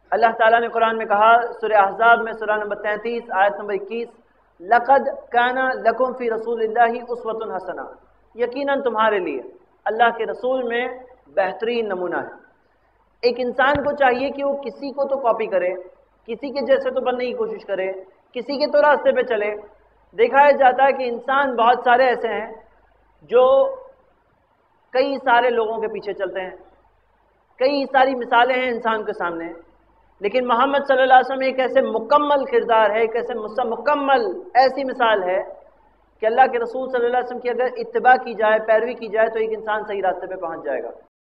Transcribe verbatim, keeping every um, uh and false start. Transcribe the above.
अल्लाह ताला ने कुरान में कहा, सूरह अहज़ाब में सूरह नंबर तैंतीस आयत नंबर इक्कीस, लक़द काना लकुम फ़ी रसूलिल्लाहि उस्वतुन हसना, यकीनन तुम्हारे लिए अल्लाह के रसूल में बेहतरीन नमूना है। एक इंसान को चाहिए कि वो किसी को तो कॉपी करे, किसी के जैसे तो बनने की कोशिश करे, किसी के तो रास्ते पे चले। देखा जाता है कि इंसान बहुत सारे ऐसे हैं जो कई सारे लोगों के पीछे चलते हैं, कई सारी मिसालें हैं इंसान के सामने, लेकिन मोहम्मद सल्लल्लाहु अलैहि वसल्लम एक ऐसे मुकम्मल किरदार है, एक ऐसे मुकम्मल ऐसी मिसाल है कि अल्लाह के रसूल सल्लल्लाहु अलैहि वसल्लम की अगर इत्तिबा की जाए, पैरवी की जाए, तो एक इंसान सही रास्ते पे पहुंच जाएगा।